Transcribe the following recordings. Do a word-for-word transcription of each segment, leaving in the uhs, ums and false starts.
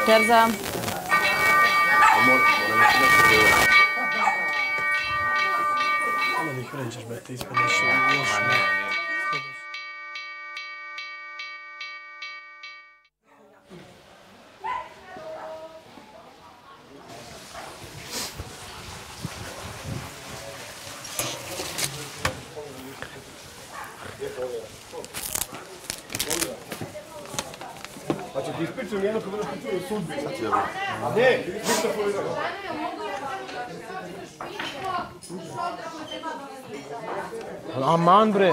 Terza. Ama da ih vređaš, brate, ispadaš loš. Pa će ti ispričam jedno kako nešto čuo u sudbi. Ne, ništa povedano. Aman, bre.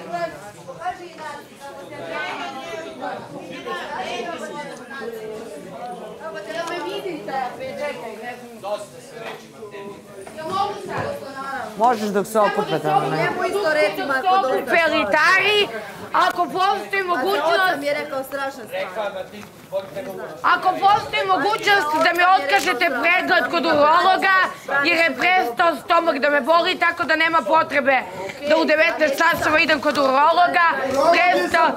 Možeš dok se okupe tamo. Nemoj isto reći, Marko, dobro. Pelitari, ako postoji mogućnost... Oca mi je rekao strašna stvar. Ako postoji mogućnost da mi otkažete pregled kod urologa, jer je prestao stomak da me boli, tako da nema potrebe da u devetnaest časova idem kod urologa. Prestao...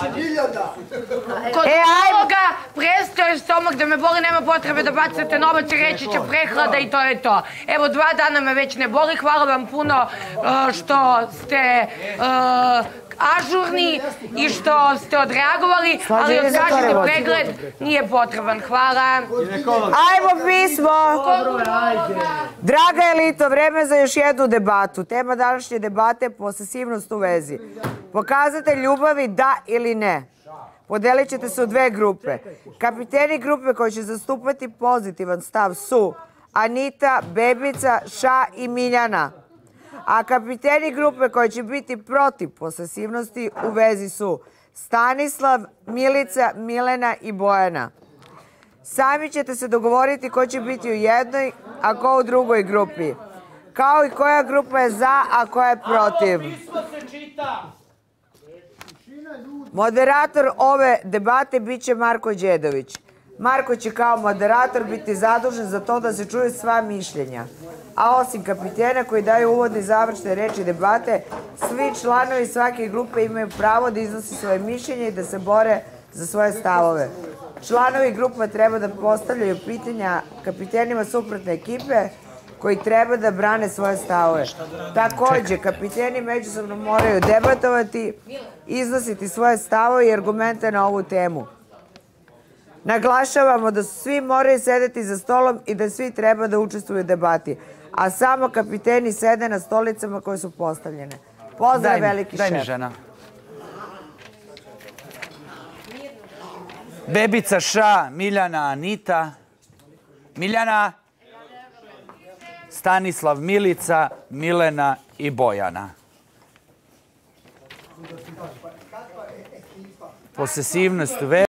Kod urologa prestao je stomak da me boli, nema potrebe da bacate novac i reći će prehlada i to je to. Evo, dva dana me već ne boli, hvala vam puno što ste... ažurni i što ste odreagovali, ali otkažite pregled, nije potreban. Hvala. Ajmo pismo! Draga elito, vreme za još jednu debatu. Tema današnje debate je posesivnost u vezi. Pokazatelj ljubavi da ili ne. Podelit ćete se u dve grupe. Kapiteni grupe koji će zastupati pozitivan stav su Anita, Bebica, Ša i Miljana. A kapiteni grupe koji će biti protiv posesivnosti u vezi su Stanislav, Milica, Milena i Bojana. Sami ćete se dogovoriti ko će biti u jednoj, a ko u drugoj grupi. Kao i koja grupa je za, a koja je protiv. Moderator ove debate bit će Marko Đedović. Marko će kao moderator biti zadužen za to da se čuju sva mišljenja. A osim kapitena koji daju uvodne i završne reči debate, svi članovi svake grupe imaju pravo da iznosi svoje mišljenje i da se bore za svoje stavove. Članovi grupa treba da postavljaju pitanja kapitenima suprotne ekipe koji treba da brane svoje stavove. Takođe, kapiteni međusobno moraju debatovati, iznositi svoje stavove i argumente na ovu temu. Naglašavamo da svi moraju sedeti za stolom i da svi treba da učestvuju u debati, a samo kapiteni sede na stolicama koje su postavljene. Pozdrav, veliki šef. Daj mi žena. Bebica, Ša, Miljana, Anita. Miljana. Stanislav, Milica, Milena i Bojana. Posesivnost u vezi.